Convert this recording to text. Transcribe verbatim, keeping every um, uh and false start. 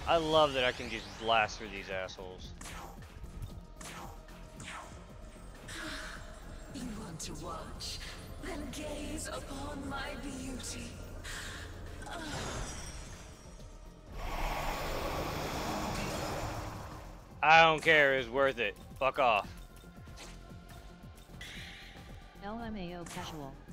I love that I can just blast through these assholes. You want to watch? Then gaze upon my beauty. I don't care, it's worth it. Fuck off. L M A O casual.